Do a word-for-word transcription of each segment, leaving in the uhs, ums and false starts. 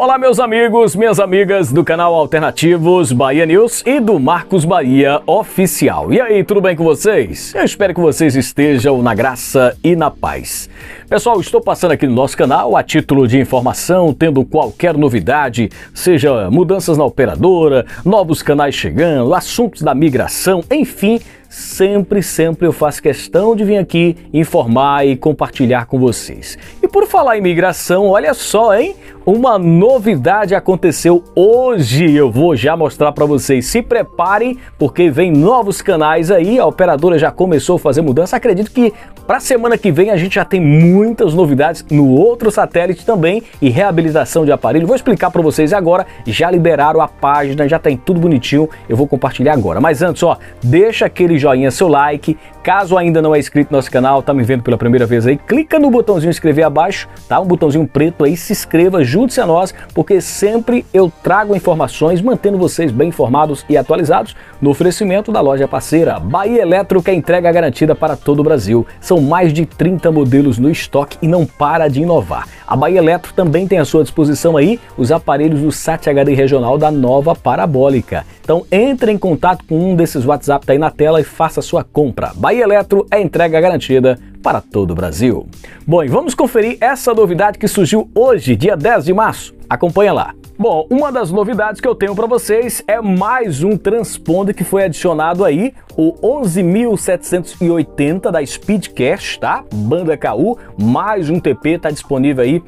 Olá meus amigos, minhas amigas do canal Alternativos Bahia News e do Marcos Bahia Oficial. E aí, tudo bem com vocês? Eu espero que vocês estejam na graça e na paz. Pessoal, estou passando aqui no nosso canal a título de informação, tendo qualquer novidade, seja mudanças na operadora, novos canais chegando, assuntos da migração, enfim, sempre, sempre eu faço questão de vir aqui informar e compartilhar com vocês. E por falar em migração, olha só, hein? Uma novidade aconteceu hoje, eu vou já mostrar para vocês. Se preparem, porque vem novos canais aí, a operadora já começou a fazer mudança. Acredito que para a semana que vem a gente já tem muitas novidades no outro satélite também e reabilitação de aparelho. Vou explicar para vocês agora, já liberaram a página, já tem tudo bonitinho, eu vou compartilhar agora. Mas antes, ó, deixa aquele joinha, seu like, caso ainda não é inscrito no nosso canal, tá me vendo pela primeira vez aí, clica no botãozinho inscrever abaixo, tá? Um botãozinho preto aí, se inscreva, junte-se a nós, porque sempre eu trago informações, mantendo vocês bem informados e atualizados no oferecimento da loja parceira Bahia Eletro, que é entrega garantida para todo o Brasil. São mais de trinta modelos no estoque e não para de inovar. A Bahia Eletro também tem à sua disposição aí os aparelhos do Sat H D regional da nova parabólica. Então entre em contato com um desses WhatsApp tá aí na tela e faça a sua compra. Bahia Eletro é entrega garantida para todo o Brasil. Bom, e vamos conferir essa novidade que surgiu hoje, dia dez de março. Acompanha lá. Bom, uma das novidades que eu tenho para vocês é mais um transponder que foi adicionado aí, o onze mil setecentos e oitenta da Speedcast, tá? Banda K U, mais um T P está disponível aí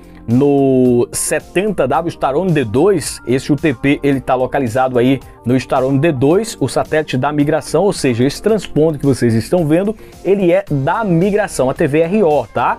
no setenta W Starone D dois. Esse U T P ele está localizado aí no Starone D dois, o satélite da migração, ou seja, esse transponder que vocês estão vendo, ele é da migração, a T V R O, tá?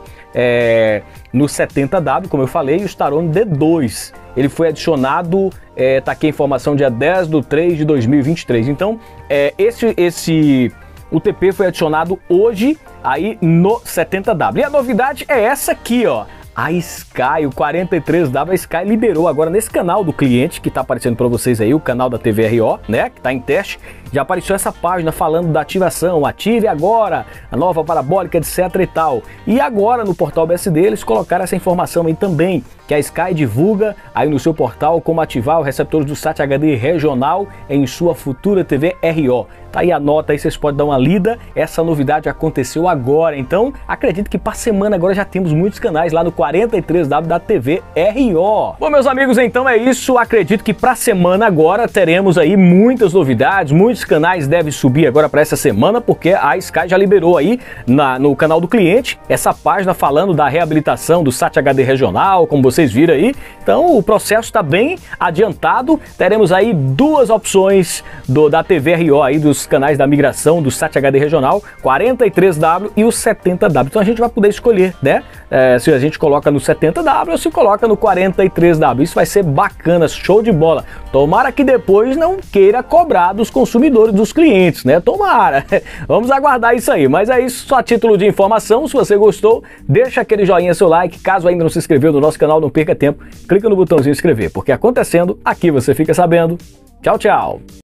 É, no setenta W, como eu falei, o Starone D dois. Ele foi adicionado, é, tá aqui a informação, dia dez de três de dois mil e vinte e três. Então, é, esse, esse U T P foi adicionado hoje aí no setenta W. E a novidade é essa aqui, ó. A Sky, o quarenta e três W, a Sky liberou agora nesse canal do cliente, que está aparecendo para vocês aí, o canal da T V R O, né, que está em teste. Já apareceu essa página falando da ativação, ative agora, a nova parabólica, etc e tal. E agora no portal B S D eles colocaram essa informação aí também, que a Sky divulga aí no seu portal como ativar os receptores do Sat H D regional em sua futura T V R O. Tá aí a nota aí, vocês podem dar uma lida, essa novidade aconteceu agora, então acredito que para semana agora já temos muitos canais lá no quarenta e três W da T V R O. Bom, meus amigos, então é isso, acredito que para semana agora teremos aí muitas novidades, muitos canais devem subir agora para essa semana, porque a Sky já liberou aí na, no canal do cliente essa página falando da reabilitação do Sat H D regional, como vocês viram aí. Então o processo está bem adiantado, teremos aí duas opções do, da T V R O aí, dos canais da migração do Sat H D regional, quarenta e três W e o setenta W. Então a gente vai poder escolher, né, é, se a gente coloca no setenta W ou se coloca no quarenta e três W. Isso vai ser bacana, show de bola. Tomara que depois não queira cobrar dos consumidores, dos clientes, né? Tomara. Vamos aguardar isso aí. Mas é isso, só a título de informação. Se você gostou, deixa aquele joinha, seu like. Caso ainda não se inscreveu no nosso canal, não perca tempo. Clica no botãozinho inscrever, porque acontecendo, aqui você fica sabendo. Tchau, tchau.